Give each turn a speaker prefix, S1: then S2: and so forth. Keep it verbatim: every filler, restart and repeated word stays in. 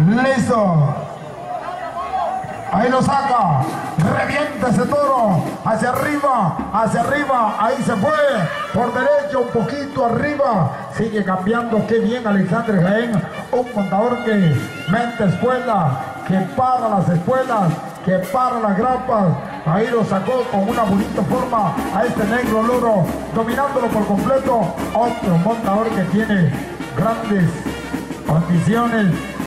S1: Listo. Ahí lo saca. Revienta ese toro. Hacia arriba. Hacia arriba. Ahí se fue. Por derecho. Un poquito arriba. Sigue cambiando. Qué bien Alexander Jaén. Un montador que mete espuela. Que para las espuelas. Que para las grapas. Ahí lo sacó con una bonita forma a este negro loro. Dominándolo por completo. Otro montador que tiene grandes condiciones